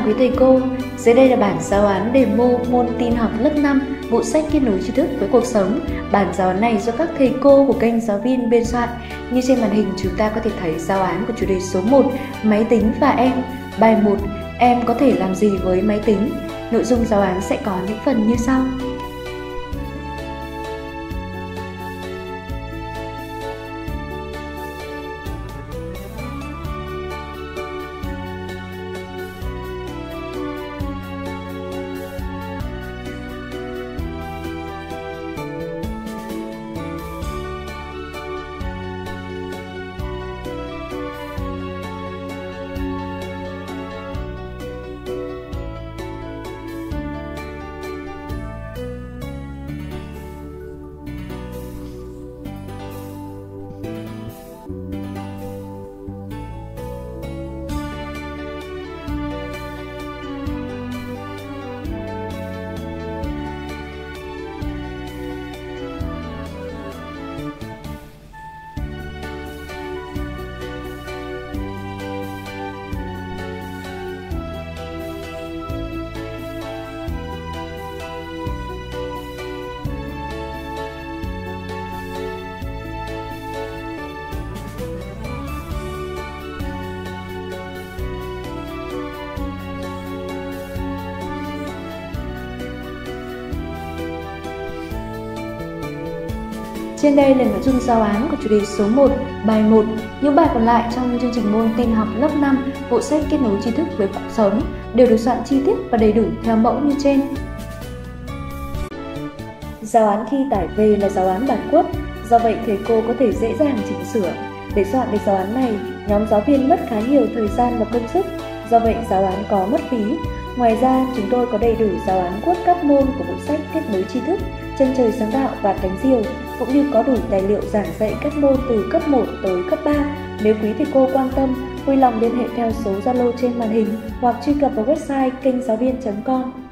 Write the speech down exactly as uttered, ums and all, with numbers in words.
quý thầy cô, dưới đây là bản giáo án demo môn tin học lớp năm, bộ sách kết nối tri thức với cuộc sống. Bản giáo án này do các thầy cô của kênh giáo viên biên soạn. Như trên màn hình chúng ta có thể thấy giáo án của chủ đề số một, máy tính và em. Bài một, em có thể làm gì với máy tính? Nội dung giáo án sẽ có những phần như sau. Trên đây là nội dung giáo án của chủ đề số một, bài một. Những bài còn lại trong chương trình môn tin học lớp năm, bộ sách kết nối tri thức với cuộc sống đều được soạn chi tiết và đầy đủ theo mẫu như trên. Giáo án khi tải về là giáo án bản quất, do vậy thầy cô có thể dễ dàng chỉnh sửa. Để soạn được giáo án này, nhóm giáo viên mất khá nhiều thời gian và công sức, do vậy giáo án có mất phí. Ngoài ra, chúng tôi có đầy đủ giáo án quất các môn của bộ sách kết nối tri thức, chân trời sáng tạo và cánh diều, cũng như có đủ tài liệu giảng dạy các môn từ cấp một tới cấp ba. Nếu quý thầy cô quan tâm, vui lòng liên hệ theo số Zalo trên màn hình hoặc truy cập vào website kênh giáo viên chấm com.